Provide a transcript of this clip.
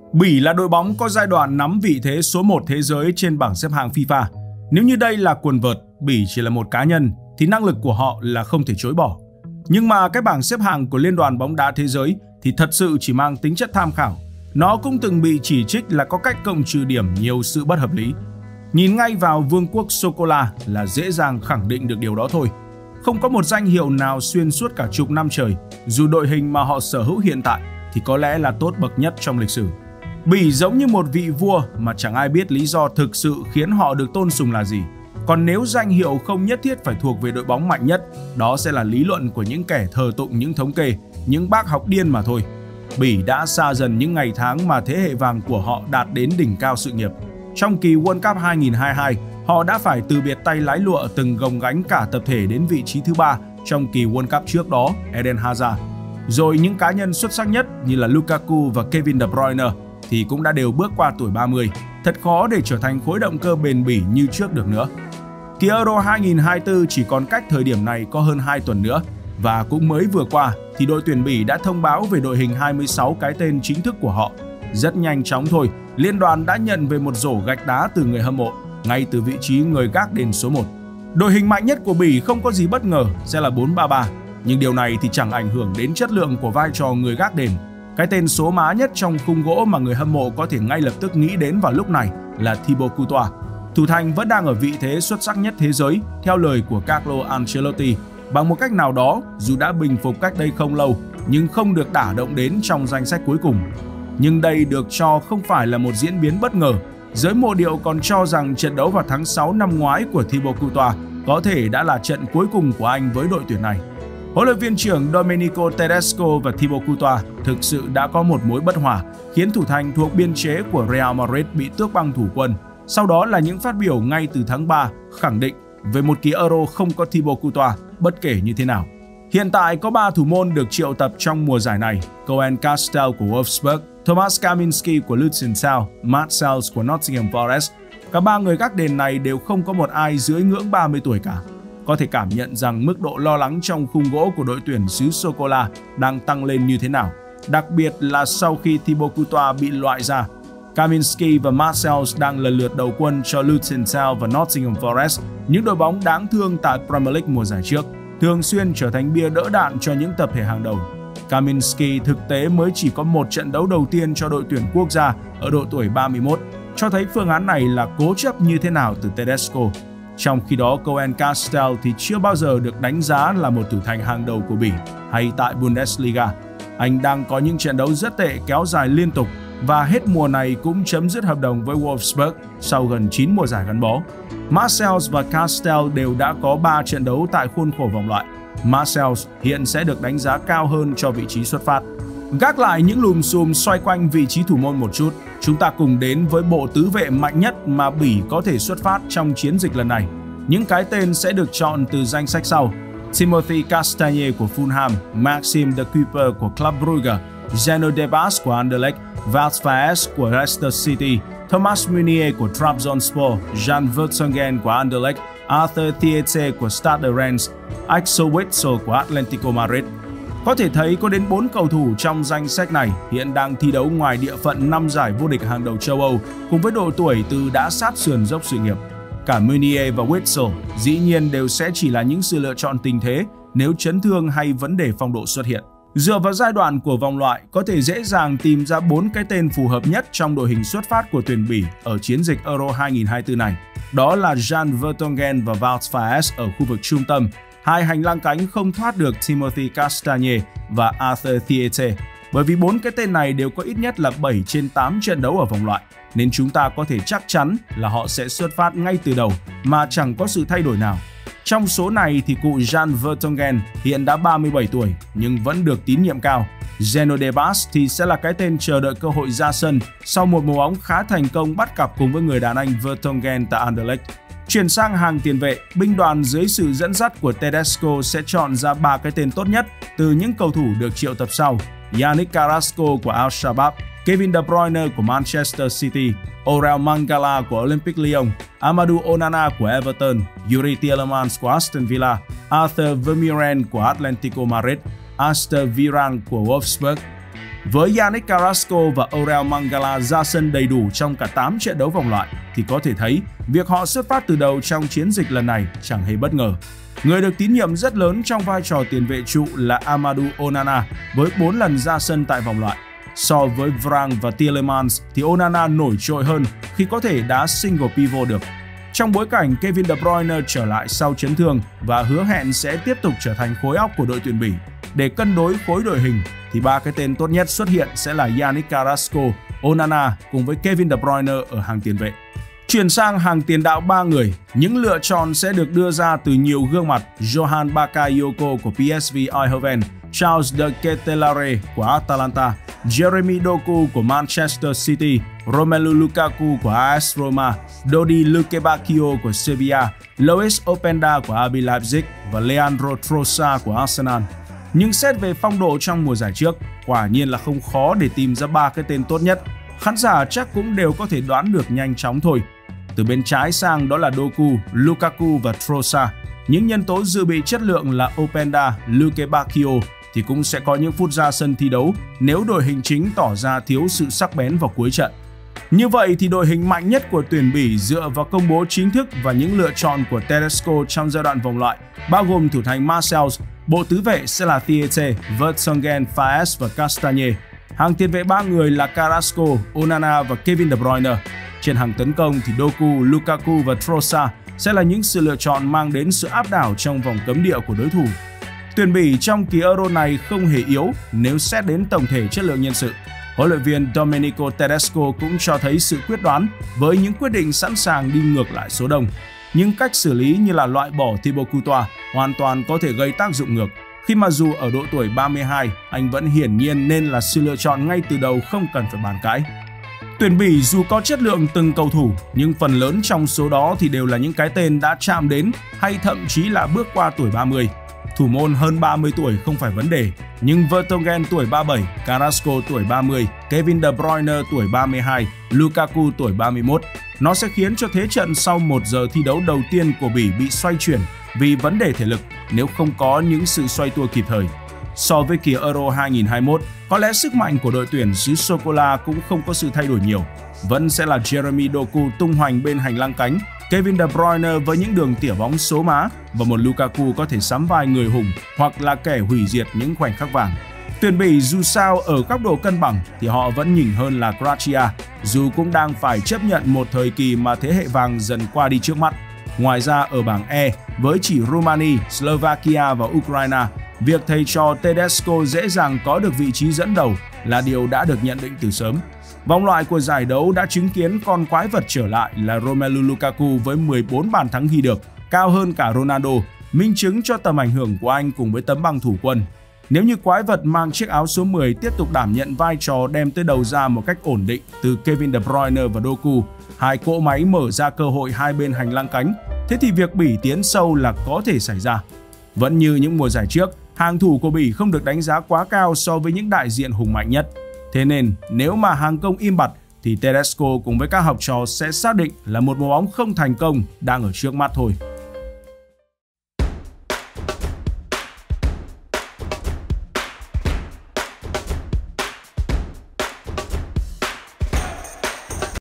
Bỉ là đội bóng có giai đoạn nắm vị thế số 1 thế giới trên bảng xếp hạng FIFA. Nếu như đây là quần vợt, Bỉ chỉ là một cá nhân, thì năng lực của họ là không thể chối bỏ. Nhưng mà cái bảng xếp hạng của Liên đoàn bóng đá thế giới thì thật sự chỉ mang tính chất tham khảo. Nó cũng từng bị chỉ trích là có cách cộng trừ điểm nhiều sự bất hợp lý. Nhìn ngay vào Vương quốc Sô-cô-la là dễ dàng khẳng định được điều đó thôi. Không có một danh hiệu nào xuyên suốt cả chục năm trời, dù đội hình mà họ sở hữu hiện tại thì có lẽ là tốt bậc nhất trong lịch sử. Bỉ giống như một vị vua mà chẳng ai biết lý do thực sự khiến họ được tôn sùng là gì. Còn nếu danh hiệu không nhất thiết phải thuộc về đội bóng mạnh nhất, đó sẽ là lý luận của những kẻ thờ tụng những thống kê, những bác học điên mà thôi. Bỉ đã xa dần những ngày tháng mà thế hệ vàng của họ đạt đến đỉnh cao sự nghiệp. Trong kỳ World Cup 2022, họ đã phải từ biệt tay lái lụa từng gồng gánh cả tập thể đến vị trí thứ 3 trong kỳ World Cup trước đó, Eden Hazard. Rồi những cá nhân xuất sắc nhất như là Lukaku và Kevin De Bruyne thì cũng đã đều bước qua tuổi 30. Thật khó để trở thành khối động cơ bền bỉ như trước được nữa. Kỳ Euro 2024 chỉ còn cách thời điểm này có hơn 2 tuần nữa. Và cũng mới vừa qua thì đội tuyển Bỉ đã thông báo về đội hình 26 cái tên chính thức của họ. Rất nhanh chóng thôi, liên đoàn đã nhận về một rổ gạch đá từ người hâm mộ, ngay từ vị trí người gác đền số 1. Đội hình mạnh nhất của Bỉ không có gì bất ngờ sẽ là 4-3-3, nhưng điều này thì chẳng ảnh hưởng đến chất lượng của vai trò người gác đền. Cái tên số má nhất trong khung gỗ mà người hâm mộ có thể ngay lập tức nghĩ đến vào lúc này là Thibaut Courtois. Thủ thành vẫn đang ở vị thế xuất sắc nhất thế giới, theo lời của Carlo Ancelotti. Bằng một cách nào đó, dù đã bình phục cách đây không lâu, nhưng không được đả động đến trong danh sách cuối cùng. Nhưng đây được cho không phải là một diễn biến bất ngờ. Giới mộ điệu còn cho rằng trận đấu vào tháng 6 năm ngoái của Thibaut Courtois có thể đã là trận cuối cùng của anh với đội tuyển này. Huấn luyện viên trưởng Domenico Tedesco và Thibaut Courtois thực sự đã có một mối bất hòa, khiến thủ thành thuộc biên chế của Real Madrid bị tước băng thủ quân. Sau đó là những phát biểu ngay từ tháng 3 khẳng định về một kỳ Euro không có Thibaut Courtois bất kể như thế nào. Hiện tại có 3 thủ môn được triệu tập trong mùa giải này: Cohen Castell của Wolfsburg, Thomas Kaminski của Luton, Matt Sells của Nottingham Forest. Cả 3 người gác đền này đều không có một ai dưới ngưỡng 30 tuổi cả. Có thể cảm nhận rằng mức độ lo lắng trong khung gỗ của đội tuyển xứ Sô-cô-la đang tăng lên như thế nào, đặc biệt là sau khi Thibaut Courtois bị loại ra. Kaminski và Marcel đang lần lượt đầu quân cho Luton Town và Nottingham Forest, những đội bóng đáng thương tại Premier League mùa giải trước, thường xuyên trở thành bia đỡ đạn cho những tập thể hàng đầu. Kaminski thực tế mới chỉ có một trận đấu đầu tiên cho đội tuyển quốc gia ở độ tuổi 31, cho thấy phương án này là cố chấp như thế nào từ Tedesco. Trong khi đó, Cohen Castell thì chưa bao giờ được đánh giá là một thủ thành hàng đầu của Bỉ hay tại Bundesliga. Anh đang có những trận đấu rất tệ kéo dài liên tục và hết mùa này cũng chấm dứt hợp đồng với Wolfsburg sau gần 9 mùa giải gắn bó. Marcels và Castell đều đã có 3 trận đấu tại khuôn khổ vòng loại. Marcels hiện sẽ được đánh giá cao hơn cho vị trí xuất phát. Gác lại những lùm xùm xoay quanh vị trí thủ môn một chút, chúng ta cùng đến với bộ tứ vệ mạnh nhất mà Bỉ có thể xuất phát trong chiến dịch lần này. Những cái tên sẽ được chọn từ danh sách sau: Timothy Castagne của Fulham, Maxime de Cuyper của Club Brugge, Zeno Debas của Anderlecht, Wout Faes của Leicester City, Thomas Meunier của Trabzonspor, Jan Vertonghen của Anderlecht, Arthur Thiete của Stade Rennes, Axel Witsel của Atletico Madrid. Có thể thấy có đến 4 cầu thủ trong danh sách này hiện đang thi đấu ngoài địa phận 5 giải vô địch hàng đầu châu Âu cùng với độ tuổi từ đã sát sườn dốc sự nghiệp. Cả Meunier và Witsel dĩ nhiên đều sẽ chỉ là những sự lựa chọn tình thế nếu chấn thương hay vấn đề phong độ xuất hiện. Dựa vào giai đoạn của vòng loại, có thể dễ dàng tìm ra 4 cái tên phù hợp nhất trong đội hình xuất phát của tuyển Bỉ ở chiến dịch Euro 2024 này. Đó là Jan Vertonghen và Wout Faes ở khu vực trung tâm. Hai hành lang cánh không thoát được Timothy Castagne và Arthur Thiete, bởi vì 4 cái tên này đều có ít nhất là 7 trên 8 trận đấu ở vòng loại, nên chúng ta có thể chắc chắn là họ sẽ xuất phát ngay từ đầu mà chẳng có sự thay đổi nào. Trong số này thì cụ Jan Vertonghen hiện đã 37 tuổi nhưng vẫn được tín nhiệm cao. Zeno Debas thì sẽ là cái tên chờ đợi cơ hội ra sân sau một mùa bóng khá thành công bắt cặp cùng với người đàn anh Vertonghen tại Anderlecht. Chuyển sang hàng tiền vệ, binh đoàn dưới sự dẫn dắt của Tedesco sẽ chọn ra 3 cái tên tốt nhất từ những cầu thủ được triệu tập sau: Yannick Carrasco của Al-Shabab, Kevin De Bruyne của Manchester City, Orel Mangala của Olympique Lyon, Amadou Onana của Everton, Yuri Tielemans của Aston Villa, Arthur Vermeulen của Atletico Madrid, Aster Viran của Wolfsburg. Với Yannick Carrasco và Aurel Mangala ra sân đầy đủ trong cả 8 trận đấu vòng loại thì có thể thấy việc họ xuất phát từ đầu trong chiến dịch lần này chẳng hề bất ngờ. Người được tín nhiệm rất lớn trong vai trò tiền vệ trụ là Amadou Onana với 4 lần ra sân tại vòng loại. So với Varane và Tielemans thì Onana nổi trội hơn khi có thể đá single pivot được. Trong bối cảnh Kevin De Bruyne trở lại sau chấn thương và hứa hẹn sẽ tiếp tục trở thành khối óc của đội tuyển Bỉ để cân đối khối đội hình, thì ba cái tên tốt nhất xuất hiện sẽ là Yannick Carrasco, Onana cùng với Kevin De Bruyne ở hàng tiền vệ. Chuyển sang hàng tiền đạo 3 người, những lựa chọn sẽ được đưa ra từ nhiều gương mặt: Johan Bakayoko của PSV Eindhoven, Charles de Ketelaere của Atalanta, Jeremy Doku của Manchester City, Romelu Lukaku của AS Roma, Dodi Lukebakio của Sevilla, Lois Openda của RB Leipzig và Leandro Trossard của Arsenal. Nhưng xét về phong độ trong mùa giải trước, quả nhiên là không khó để tìm ra ba cái tên tốt nhất. Khán giả chắc cũng đều có thể đoán được nhanh chóng thôi. Từ bên trái sang đó là Doku, Lukaku và Trossard. Những nhân tố dự bị chất lượng là Openda, Lukebakio thì cũng sẽ có những phút ra sân thi đấu nếu đội hình chính tỏ ra thiếu sự sắc bén vào cuối trận. Như vậy thì đội hình mạnh nhất của tuyển Bỉ dựa vào công bố chính thức và những lựa chọn của Tedesco trong giai đoạn vòng loại bao gồm thủ thành Marseille, bộ tứ vệ sẽ là Thiete, Vertonghen, Faes và Castagne. Hàng tiền vệ 3 người là Carrasco, Onana và Kevin De Bruyne. Trên hàng tấn công thì Doku, Lukaku và Trossard sẽ là những sự lựa chọn mang đến sự áp đảo trong vòng cấm địa của đối thủ. Tuyển Bỉ trong kỳ Euro này không hề yếu nếu xét đến tổng thể chất lượng nhân sự. Huấn luyện viên Domenico Tedesco cũng cho thấy sự quyết đoán với những quyết định sẵn sàng đi ngược lại số đông. Nhưng cách xử lý như là loại bỏ Thibaut Courtois hoàn toàn có thể gây tác dụng ngược, khi mà dù ở độ tuổi 32, anh vẫn hiển nhiên nên là sự lựa chọn ngay từ đầu không cần phải bàn cãi. Tuyển Bỉ dù có chất lượng từng cầu thủ, nhưng phần lớn trong số đó thì đều là những cái tên đã chạm đến hay thậm chí là bước qua tuổi 30. Thủ môn hơn 30 tuổi không phải vấn đề, nhưng Vertonghen tuổi 37, Carrasco tuổi 30, Kevin De Bruyne tuổi 32, Lukaku tuổi 31. Nó sẽ khiến cho thế trận sau 1 giờ thi đấu đầu tiên của Bỉ bị xoay chuyển vì vấn đề thể lực nếu không có những sự xoay tua kịp thời. So với kỳ Euro 2021, có lẽ sức mạnh của đội tuyển xứ sô-cô-la cũng không có sự thay đổi nhiều. Vẫn sẽ là Jeremy Doku tung hoành bên hành lang cánh, Kevin De Bruyne với những đường tỉa bóng số má và một Lukaku có thể sắm vai người hùng hoặc là kẻ hủy diệt những khoảnh khắc vàng. Tuyển Bỉ dù sao ở góc độ cân bằng thì họ vẫn nhỉnh hơn là Croatia, dù cũng đang phải chấp nhận một thời kỳ mà thế hệ vàng dần qua đi trước mắt. Ngoài ra ở bảng E, với chỉ Romania, Slovakia và Ukraine, việc thầy trò Tedesco dễ dàng có được vị trí dẫn đầu là điều đã được nhận định từ sớm. Vòng loại của giải đấu đã chứng kiến con quái vật trở lại là Romelu Lukaku với 14 bàn thắng ghi được, cao hơn cả Ronaldo, minh chứng cho tầm ảnh hưởng của anh cùng với tấm bằng thủ quân. Nếu như quái vật mang chiếc áo số 10 tiếp tục đảm nhận vai trò đem tới đầu ra một cách ổn định từ Kevin De Bruyne và Doku, hai cỗ máy mở ra cơ hội hai bên hành lang cánh, thế thì việc Bỉ tiến sâu là có thể xảy ra. Vẫn như những mùa giải trước, hàng thủ của Bỉ không được đánh giá quá cao so với những đại diện hùng mạnh nhất. Thế nên nếu mà hàng công im bặt thì Tedesco cùng với các học trò sẽ xác định là một mùa bóng không thành công đang ở trước mắt thôi.